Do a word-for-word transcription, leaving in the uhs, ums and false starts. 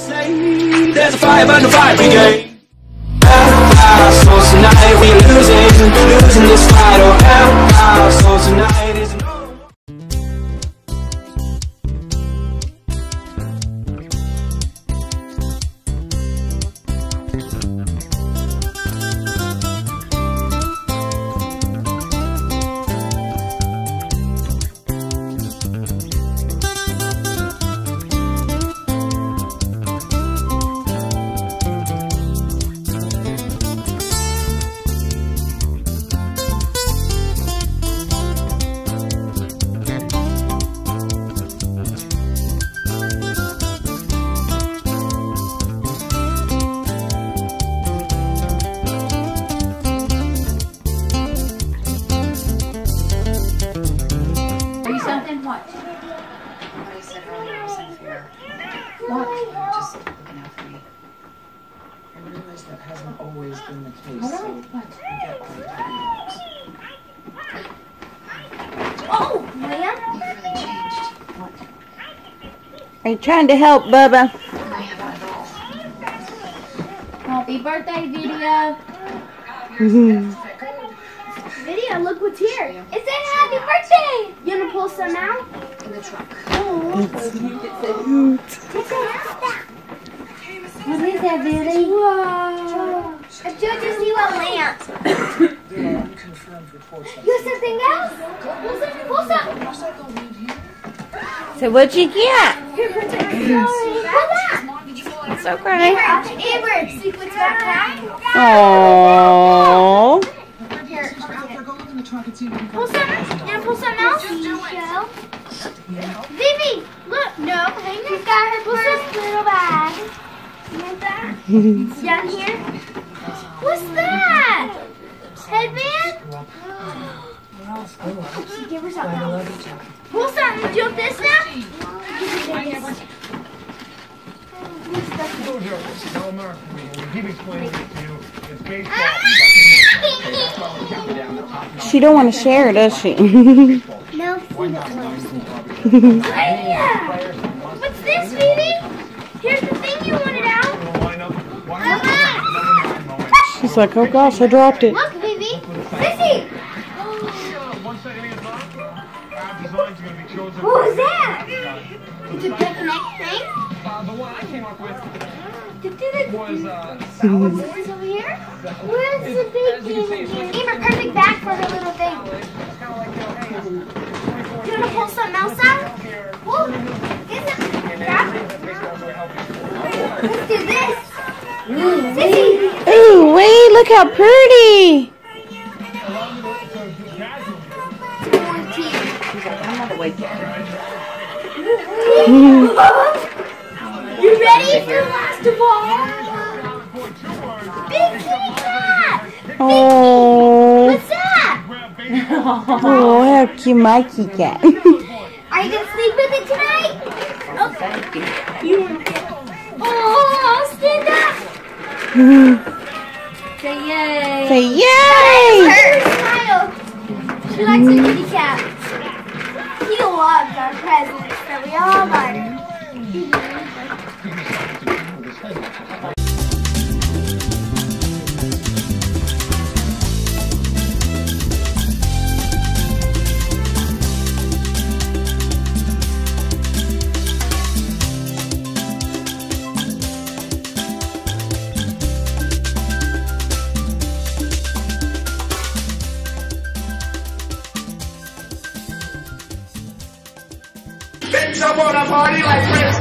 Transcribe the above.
There's a fire burn the fire brigade. So tonight we losing, losing this fight. Oh, so tonight is no. Something what? What I said earlier was unfair. What? You're just looking out for me. I realize that hasn't always been the case. What? So What? we get all the dynamics. Oh, Maya? You've really changed. What? Are you trying to help, Bubba? I haven't at all. Happy birthday, Vidia. Mm-hmm. Vidia, look what's here. It said happy birthday. You gonna pull some out? In the truck. Oh. It's cute. What is that, Vidia? Whoa. I'm sure to see what lands. There are unconfirmed reports. You have something else? Pull some. Pull some. So what'd you get? Here, put it in your Pull that. It's okay. Amber, see what's back. Aww. Here. Alfred, go look in the trunk and see if you can Pull find some. You gonna pull something else? Show. Vivi, look. No, hang on. She's got her first little bag. You want that? Down here. What's that? Headband? Give her something. Pull something. Do you want this now? She don't want to share, does she? No. Hey, what's this, Vivi? Here's the thing you wanted out. She's like, oh gosh, I dropped it. Look, Vivi. Sissy. What was that? It's a picnic thing? Uh, the one I came up with Was uh, salad What's this over here? Where's the big thing? Gave her perfect bag for her little thing. You want to pull something else out? Pull. Get some. Grab it. Let's do this. Sissy. Ooh, wait, look how pretty. You ready for last of all? Big kitty cat! Oh. What's that? Oh, how cute my kitty cat. Are you gonna sleep with it tonight? Okay. You want to? Oh, stand up. Say yay. Say yay. Her smile. She likes her kitty cat. He loves our presents that we all got him. Bitch, I wanna party like Chris.